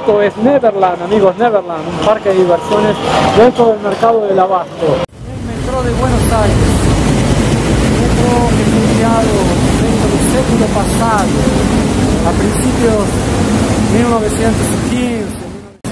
Esto es Neverland, amigos, Neverland, un parque de diversiones dentro del mercado del abasto. El metro de Buenos Aires, metro que fue creado dentro del século pasado, a principios de 1915.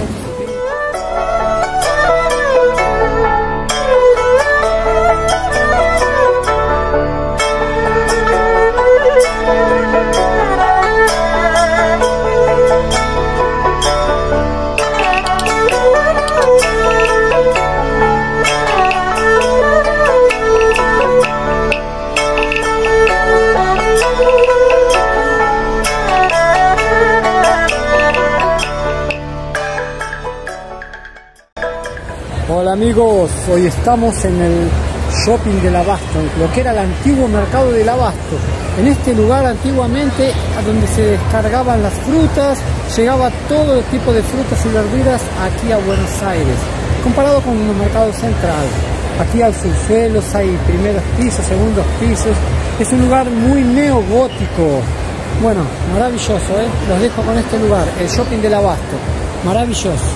Hola amigos, hoy estamos en el shopping del abasto, lo que era el antiguo mercado del abasto. En este lugar antiguamente a donde se descargaban las frutas, llegaba todo tipo de frutas y verduras aquí a Buenos Aires, comparado con el mercado central. Aquí hay subsuelos, hay primeros pisos, segundos pisos, es un lugar muy neogótico. Bueno, maravilloso, los dejo con este lugar, el shopping del abasto, maravilloso.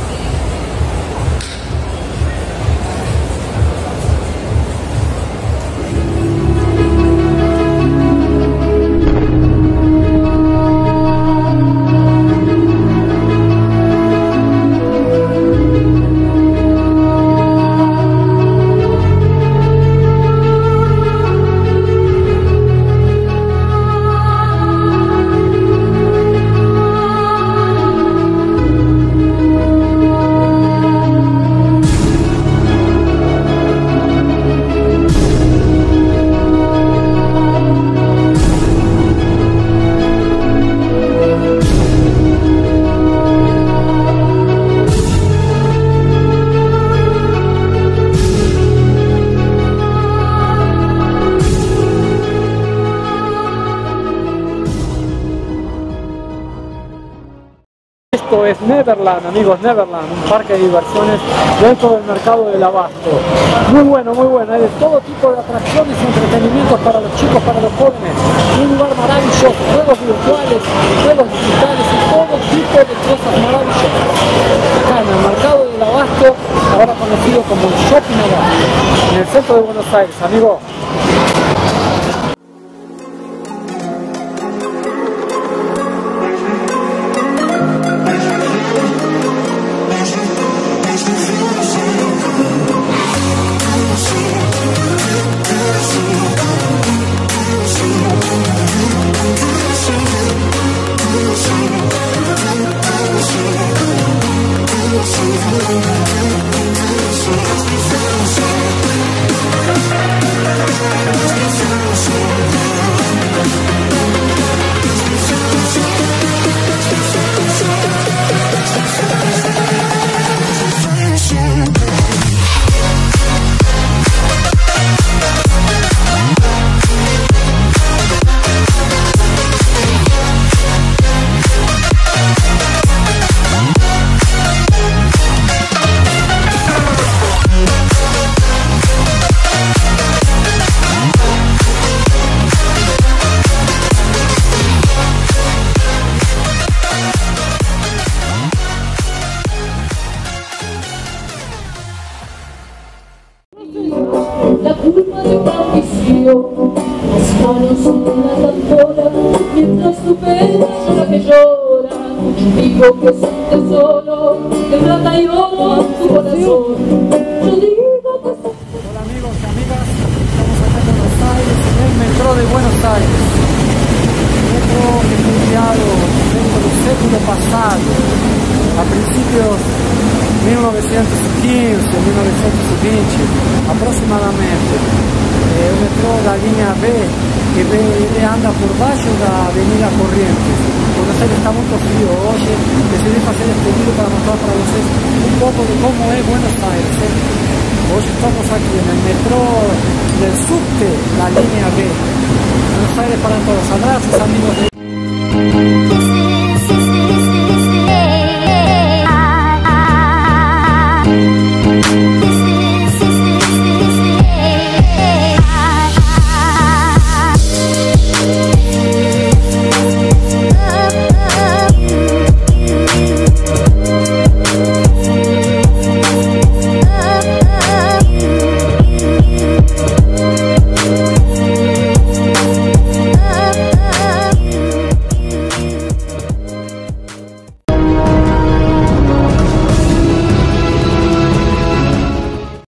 Esto es Neverland, amigos, Neverland, un parque de diversiones dentro del mercado del abasto. Muy bueno, hay de todo tipo de atracciones y entretenimientos para los chicos, para los jóvenes. Un lugar maravilloso, juegos virtuales, juegos digitales y todo tipo de cosas maravillosas. Acá en el mercado del abasto, ahora conocido como el Shopping Abasto, en el centro de Buenos Aires, amigos. La culpa de una ambición, las manos en la tambora, mientras tu pena llora que llora, digo que siente solo, de plata y oro a tu corazón. Yo digo que Hola amigos y amigas, estamos acá en Buenos Aires, en el metro de Buenos Aires. Metro que fue creado dentro del século pasado, a principios de 1915, 1920 aproximadamente. O metrô da linha B, que ele anda por baixo da Avenida Corrientes. Buenos Aires está muito frio hoje, decidi fazer este vídeo para mostrar para vocês um pouco de como é Buenos Aires. Hoje estamos aqui no metrô del subte da linha B. Buenos Aires para todos. Abrazos, amigos de This